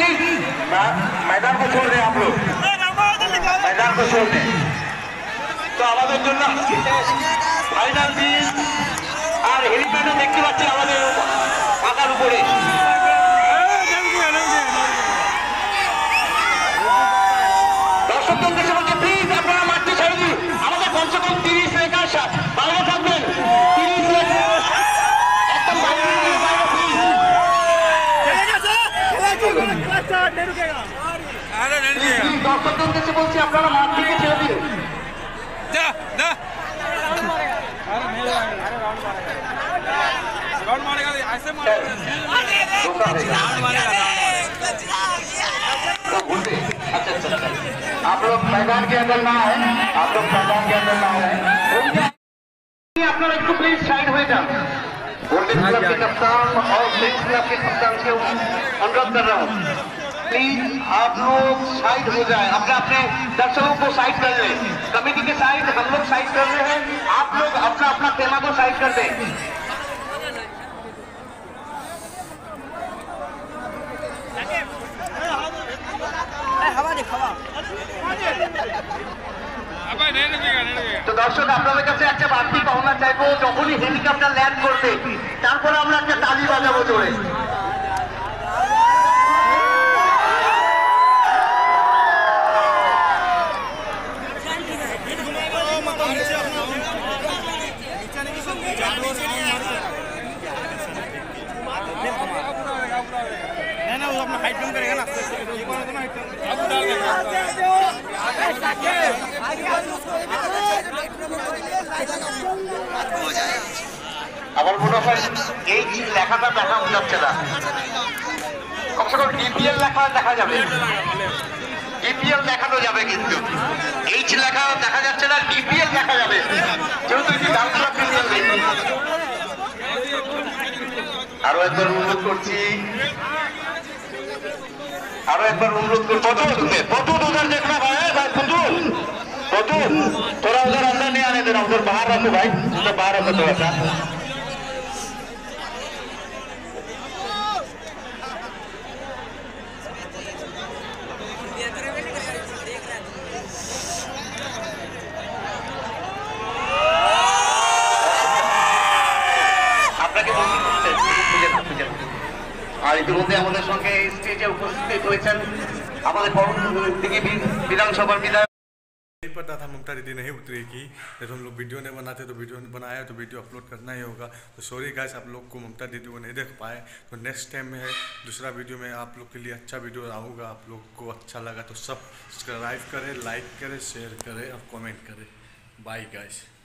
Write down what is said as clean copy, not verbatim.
Please मैदान को छोड़ दें, आप लोग मैदान को छोड़ दें। तो আমাদের জন্য ফাইনাল দিন আর হেলিপ্যাডও দেখতে পাচ্ছি আমাদের পাকার উপরে। দর্শকদের কাছে বলছি প্লিজ আপনারা মাঠটি ছেড়ে দিন, আমাদের কমসে কম 30 রেখার বাইরে থাকবেন। 30 রেখা একদম বাইরে প্লিজ। দর্শকদের কাছে বলছি আপনারা মাঠ থেকে ছেড়ে দিন। आप लोग मैदान के अंदर ना है, आप लोग मैदान के अंदर ना है। আপনারা একটু প্লিজ সাইड হয়ে যান। गोल्डन क्लब के कप्तान और प्रिंस क्लब के कप्तान से अनुरोध कर रहा हूँ, प्लीज आप लोग साइड हो जाए, अपने अपने दर्शकों को साइड कर लें। कमेटी के साइड हम लोग साइड कर रहे हैं, आप लोग अपना अपना खेमा को साइड कर दें। তো দর্শক আপনাদের কাছে একটা বাড়তি পাওনা চাইবো, যখনই হেলিকপ্টার ল্যান্ড করবে তারপরে আমরা একটা তালি বাজাবো জোরে। আমার মনে হয় এই লেখাটা দেখা যাচ্ছে না, কমসে কম ডিপিএল লেখা দেখা যাবে, ডিপিএল দেখানো যাবে, কিন্তু এইচ লেখা দেখা যাচ্ছে না, ডিপিএল দেখা যাবে, যেহেতু এটি ডাক্তার ডিপিএল নেই। আরো একবার অনুরোধ করছি, আরো একবার অনুরোধ করছি, पतू उधर देखना भाई, भाई पतू थोड़ा उधर अंदर नहीं आने देना, उधर बाहर रखो भाई, उधर बाहर रखो थोड़ा सा। আর ইতিমধ্যে আমাদের সঙ্গে স্টেজে উপস্থিত হয়েছেন আমাদের পরবর্তী विधानसभा विधायक। नहीं पता था ममता दीदी नहीं उतरेगी, जब हम लोग वीडियो नहीं बनाते तो वीडियो बनाया तो वीडियो अपलोड करना ही होगा। तो सॉरी गाइस, आप लोग को ममता दीदी को नहीं देख पाए, तो नेक्स्ट टाइम में दूसरा वीडियो में आप लोग के लिए अच्छा वीडियो आऊँगा। आप लोग को अच्छा लगा तो सब्सक्राइब करें, लाइक करें, शेयर करें और कमेंट करें। Bye guys.